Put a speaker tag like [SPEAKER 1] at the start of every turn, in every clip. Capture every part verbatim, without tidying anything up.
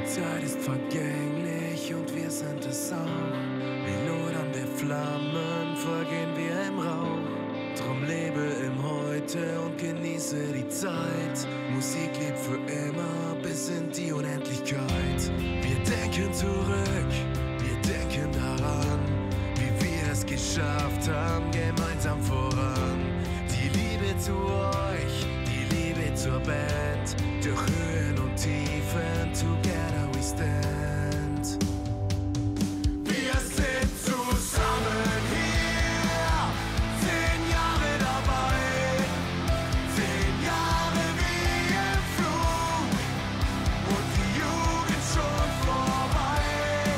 [SPEAKER 1] Zeit ist vergänglich und wir sind es auch. Wie lodernde Flammen vergehen wir im Rauch. Drum lebe im Heute und genieße die Zeit. Musik lebt für immer bis in die Unendlichkeit. Wir denken zurück, wir denken daran, wie wir es geschafft haben, gemeinsam voran. Die Liebe zu euch, die Liebe zur Band, durch Höhen und Tiefen, together we stand. Wir sind zusammen hier, zehn Jahre dabei, zehn Jahre wie im Flug und die Jugend schon vorbei.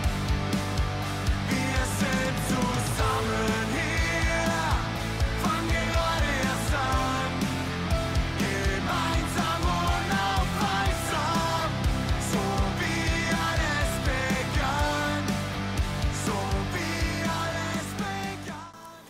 [SPEAKER 1] Wir sind zusammen hier, fangen gerade erst an, gemeinsam unaufhaltsam, so wie alles begann, so wie alles begann.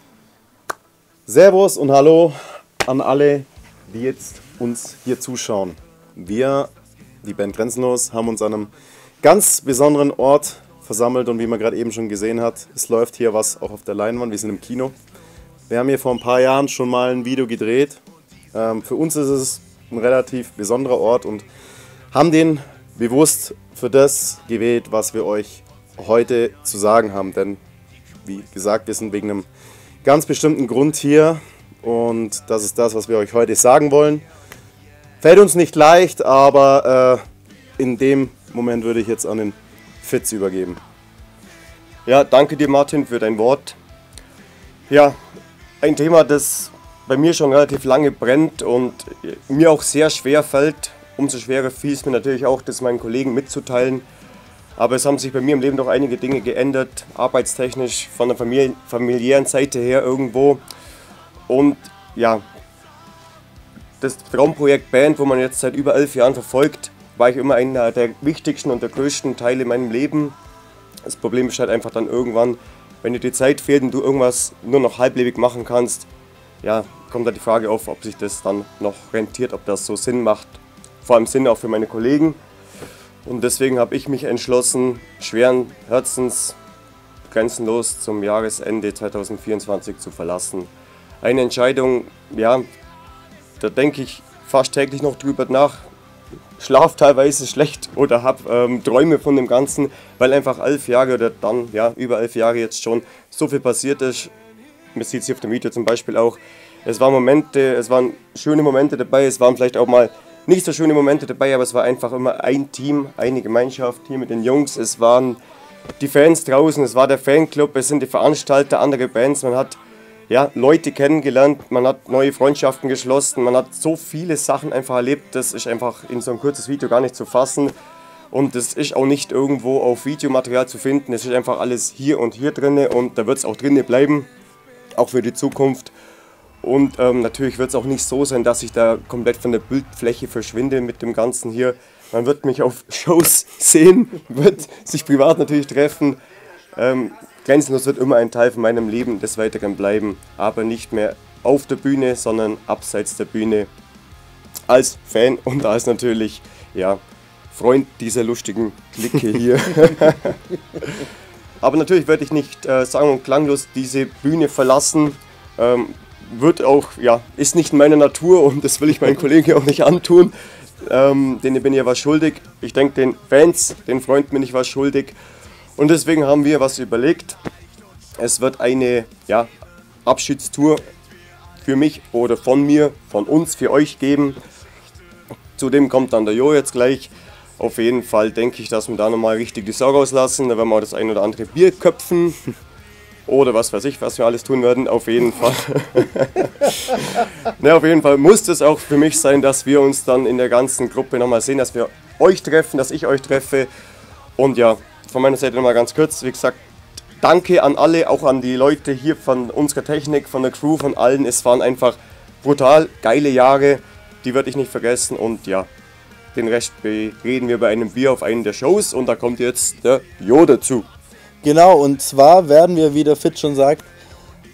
[SPEAKER 2] Servus und Hallo an alle, die jetzt uns hier zuschauen. Wir, die Band Grenzenlos, haben uns an einem ganz besonderen Ort versammelt und wie man gerade eben schon gesehen hat, es läuft hier was auch auf der Leinwand, wir sind im Kino. Wir haben hier vor ein paar Jahren schon mal ein Video gedreht. Ähm, für uns ist es ein relativ besonderer Ort und haben den bewusst für das gewählt, was wir euch heute zu sagen haben. Denn wie gesagt, wir sind wegen einem ganz bestimmten Grund hier und das ist das, was wir euch heute sagen wollen. Fällt uns nicht leicht, aber äh, in dem Moment würde ich jetzt an den Fitz übergeben.
[SPEAKER 3] Ja, danke dir Martin für dein Wort. Ja, ein Thema, das bei mir schon relativ lange brennt und mir auch sehr schwer fällt. Umso schwerer fiel es mir natürlich auch, das meinen Kollegen mitzuteilen. Aber es haben sich bei mir im Leben doch einige Dinge geändert, arbeitstechnisch, von der Familie, familiären Seite her irgendwo. Und ja, das Traumprojekt Band, wo man jetzt seit über elf Jahren verfolgt, war ich immer einer der wichtigsten und der größten Teile in meinem Leben. Das Problem ist halt einfach dann irgendwann, wenn dir die Zeit fehlt und du irgendwas nur noch halblebig machen kannst, ja, kommt da die Frage auf, ob sich das dann noch rentiert, ob das so Sinn macht. Vor allem Sinn auch für meine Kollegen. Und deswegen habe ich mich entschlossen, schweren Herzens grenzenlos zum Jahresende zweitausendvierundzwanzig zu verlassen. Eine Entscheidung, ja, da denke ich fast täglich noch drüber nach, schlaf teilweise schlecht oder habe ähm, Träume von dem Ganzen, weil einfach elf Jahre oder dann, ja, über elf Jahre jetzt schon so viel passiert ist. Man sieht es hier auf dem Video zum Beispiel auch. Es waren Momente, es waren schöne Momente dabei, es waren vielleicht auch mal nicht so schöne Momente dabei, aber es war einfach immer ein Team, eine Gemeinschaft hier mit den Jungs. Es waren die Fans draußen, es war der Fanclub, es sind die Veranstalter, andere Bands. Man hat ja, Leute kennengelernt, man hat neue Freundschaften geschlossen, man hat so viele Sachen einfach erlebt, das ist einfach in so ein kurzes Video gar nicht zu fassen. Und das ist auch nicht irgendwo auf Videomaterial zu finden, es ist einfach alles hier und hier drin und da wird es auch drin bleiben, auch für die Zukunft. Und ähm, natürlich wird es auch nicht so sein, dass ich da komplett von der Bildfläche verschwinde mit dem Ganzen hier. Man wird mich auf Shows sehen, wird sich privat natürlich treffen. Ähm, Grenzenlos wird immer ein Teil von meinem Leben des Weiteren bleiben, aber nicht mehr auf der Bühne, sondern abseits der Bühne. Als Fan und als natürlich, ja, Freund dieser lustigen Clique hier. Aber natürlich werde ich nicht äh, sang- und klanglos diese Bühne verlassen. Ähm, wird auch, ja, ist nicht in meiner Natur und das will ich meinen Kollegen auch nicht antun. Ähm, denen bin ich ja was schuldig. Ich denke, den Fans, den Freunden bin ich was schuldig. Und deswegen haben wir was überlegt. Es wird eine, ja, Abschiedstour für mich oder von mir, von uns, für euch geben. Zudem kommt dann der Jo jetzt gleich. Auf jeden Fall denke ich, dass wir da nochmal richtig die Sau rauslassen. Da werden wir das ein oder andere Bier köpfen. Oder was weiß ich, was wir alles tun werden, auf jeden Fall. Ne, auf jeden Fall muss das auch für mich sein, dass wir uns dann in der ganzen Gruppe nochmal sehen, dass wir euch treffen, dass ich euch treffe. Und ja, von meiner Seite nochmal ganz kurz, wie gesagt, danke an alle, auch an die Leute hier von unserer Technik, von der Crew, von allen. Es waren einfach brutal geile Jahre, die werde ich nicht vergessen. Und ja, den Rest reden wir bei einem Bier auf einen der Shows und da kommt jetzt der Jo dazu.
[SPEAKER 4] Genau, und zwar werden wir, wie der Fit schon sagt,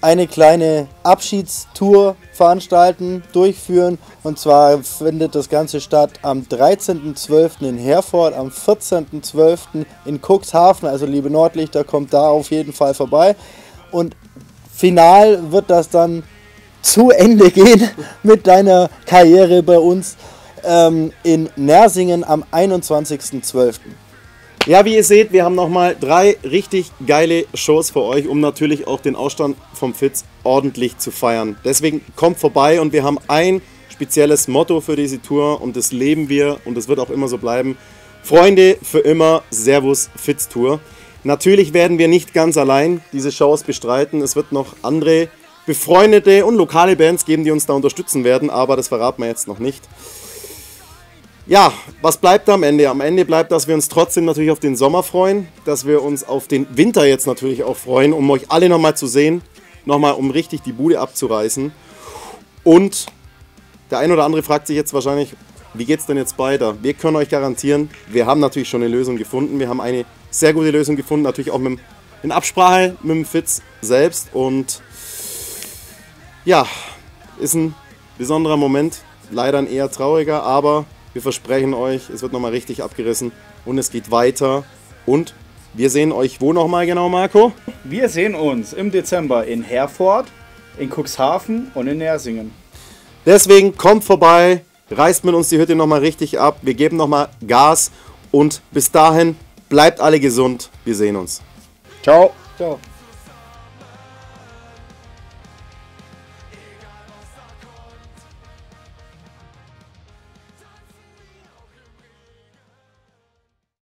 [SPEAKER 4] eine kleine Abschiedstour veranstalten, durchführen. Und zwar findet das Ganze statt am dreizehnten zwölften in Herford, am vierzehnten zwölften in Cuxhaven. Also liebe Nordlichter, kommt da auf jeden Fall vorbei. Und final wird das dann zu Ende gehen mit deiner Karriere bei uns ähm, in Nersingen am einundzwanzigsten zwölften
[SPEAKER 2] Ja, wie ihr seht, wir haben nochmal drei richtig geile Shows für euch, um natürlich auch den Ausstand vom Fitz ordentlich zu feiern. Deswegen kommt vorbei und wir haben ein spezielles Motto für diese Tour und das leben wir und das wird auch immer so bleiben. Freunde für immer, Servus Fitz Tour. Natürlich werden wir nicht ganz allein diese Shows bestreiten. Es wird noch andere befreundete und lokale Bands geben, die uns da unterstützen werden, aber das verraten wir jetzt noch nicht. Ja, was bleibt am Ende? Am Ende bleibt, dass wir uns trotzdem natürlich auf den Sommer freuen, dass wir uns auf den Winter jetzt natürlich auch freuen, um euch alle nochmal zu sehen, nochmal um richtig die Bude abzureißen. Und der ein oder andere fragt sich jetzt wahrscheinlich, wie geht es denn jetzt weiter? Wir können euch garantieren, wir haben natürlich schon eine Lösung gefunden. Wir haben eine sehr gute Lösung gefunden, natürlich auch mit, in Absprache mit dem Fitz selbst. Und ja, ist ein besonderer Moment, leider ein eher trauriger, aber wir versprechen euch, es wird nochmal richtig abgerissen und es geht weiter. Und wir sehen euch wo nochmal genau, Marco?
[SPEAKER 5] Wir sehen uns im Dezember in Herford, in Cuxhaven und in Nersingen.
[SPEAKER 2] Deswegen kommt vorbei, reißt mit uns die Hütte nochmal richtig ab, wir geben nochmal Gas und bis dahin bleibt alle gesund, wir sehen uns.
[SPEAKER 3] Ciao.
[SPEAKER 5] Ciao.